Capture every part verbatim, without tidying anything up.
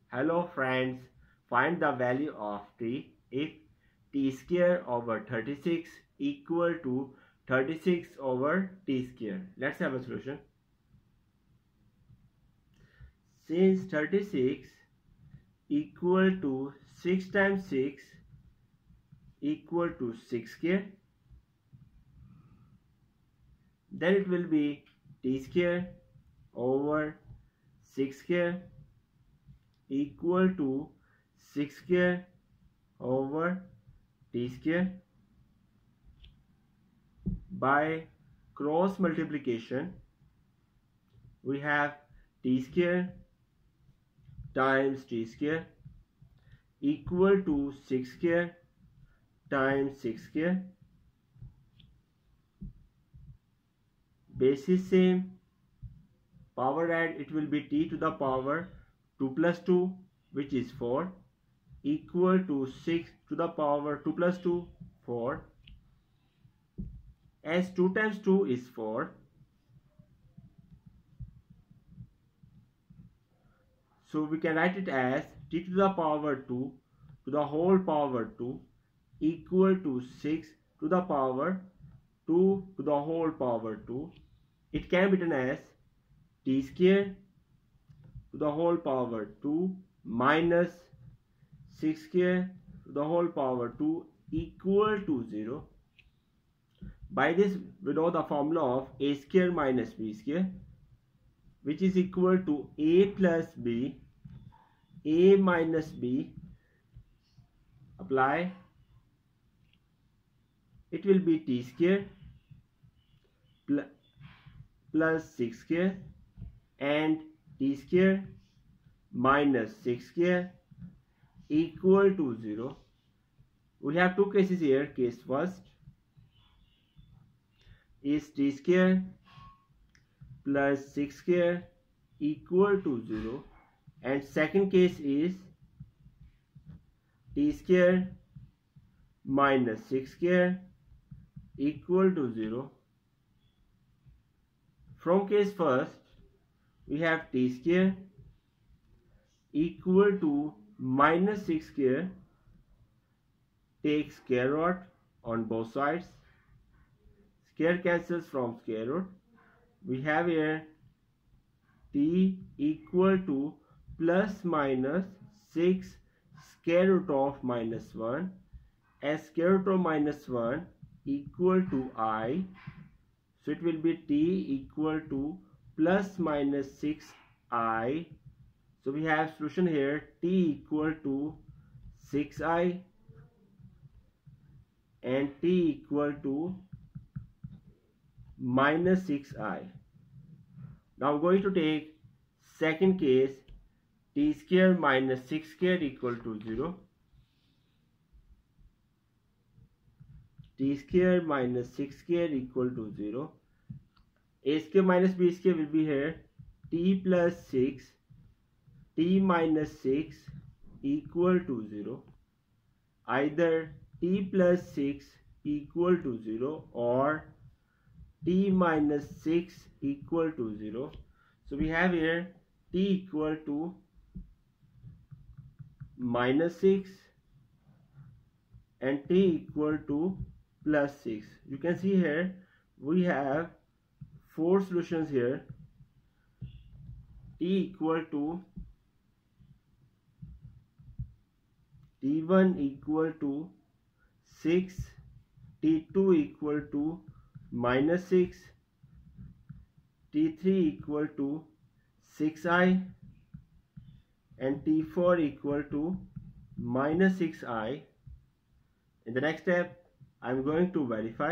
Hello friends, find the value of t if t square over thirty-six equal to thirty-six over t square. Let's have a solution. Since thirty-six equal to six times six equal to six square, then it will be t square over six square equal to six square over t square. By cross multiplication, we have t square times t square equal to six square times six square. Base is same, power add, it will be t to the power two plus two, which is four, equal to six to the power two plus two, four. As two times two is four, so we can write it as t to the power two to the whole power two equal to six to the power two to the whole power two. It can be written as t square to the whole power two minus six square to the whole power two equal to zero. By this we know the formula of a square minus b square, which is equal to a plus b, a minus b, apply, it will be t square plus plus six square and t square minus six square equal to zero. We have two cases here. Case first is t square plus six square equal to zero, and second case is t square minus six square equal to zero. From case first, we have t square equal to minus six square, take square root on both sides, square cancels from square root. We have here t equal to plus minus six square root of minus one, as square root of minus one equal to I. So it will be t equal to plus minus six i. So we have solution here, t equal to six i and t equal to minus six i. Now I'm going to take second case, t square minus six square equal to zero. T square minus six square equal to zero. A square minus b square will be here, t plus six, t minus six equal to zero. Either t plus six equal to zero or t minus six equal to zero. So we have here t equal to minus six and t equal to plus six. You can see here we have four solutions here. T equal to t one equal to six, t two equal to minus six, t three equal to six i and t four equal to minus six i. In the next step, I am going to verify.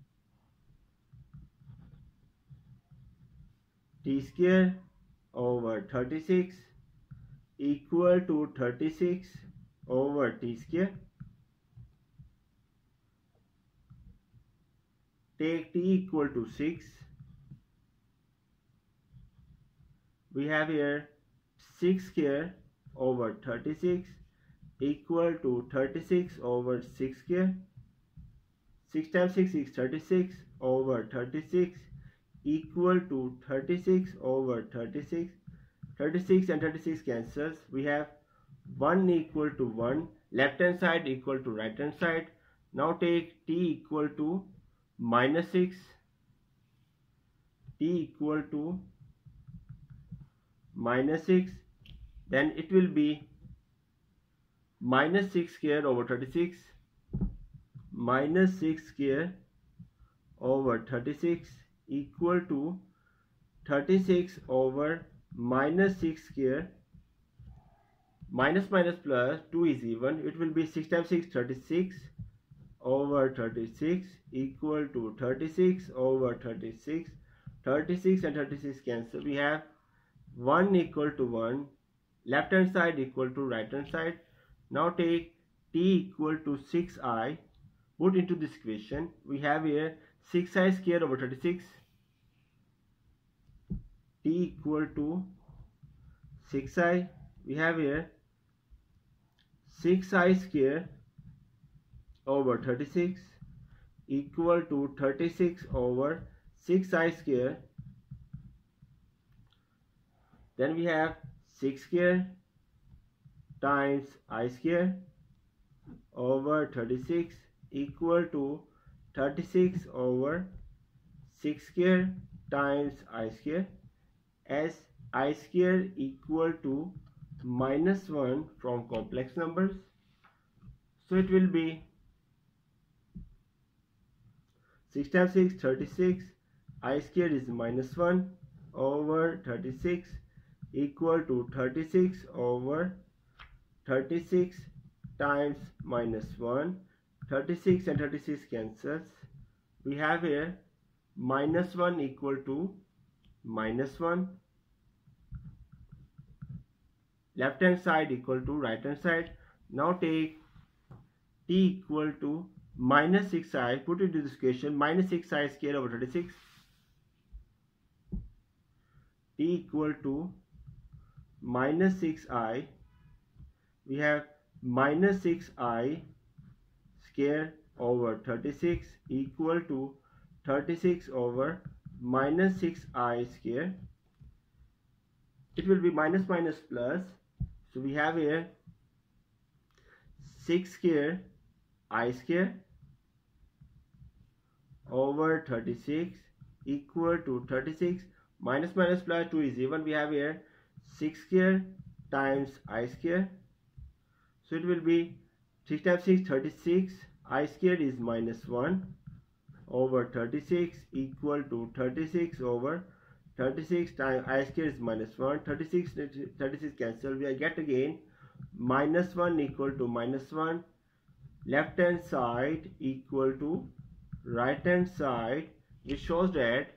T square over thirty-six equal to thirty-six over t square. Take t equal to six. We have here six square over thirty-six equal to thirty-six over six square. six times six is thirty-six over thirty-six equal to thirty-six over thirty-six. thirty-six and thirty-six cancels. We have one equal to one, left hand side equal to right hand side. Now take t equal to minus six, t equal to minus six, then it will be minus six square over thirty-six, minus six square over thirty-six equal to thirty-six over minus six square, minus minus plus two is even, it will be six times six, thirty-six over thirty-six equal to thirty-six over thirty-six, thirty-six and thirty-six cancel. We have one equal to one, left hand side equal to right hand side. Now take t equal to six i, put into this equation. We have here six i square over thirty-six, t equal to six i. We have here six i square over thirty-six equal to thirty-six over six i square. Then we have six square times I square over thirty-six equal to thirty-six over six square times I square, as I square equal to minus one from complex numbers. So it will be six times six, thirty-six, I square is minus one over thirty-six equal to thirty-six over thirty-six times minus one. thirty-six and thirty-six cancels. We have here minus one equal to minus one, left hand side equal to right hand side. Now take t equal to minus six i, put into this equation, minus six i square over thirty-six, t equal to minus six i. We have minus six i square over thirty-six equal to thirty-six over minus six i square. It will be minus minus plus. So we have here six square I square over thirty-six equal to thirty-six, minus minus plus two is even. We have here six square times I square. So it will be six times six, thirty-six, I square is minus one over thirty-six equal to thirty-six over thirty-six times I square is minus one, thirty-six, thirty-six cancel. We get again minus one equal to minus one, left hand side equal to right hand side, which shows that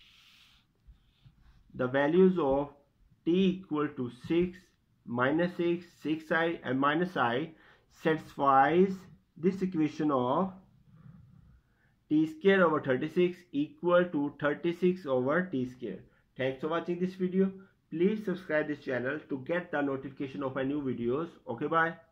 the values of t equal to six, minus six, six i and minus I satisfies this equation of t square over thirty-six equal to thirty-six over t square. Thanks for watching this video. Please subscribe this channel to get the notification of my new videos. Okay, bye.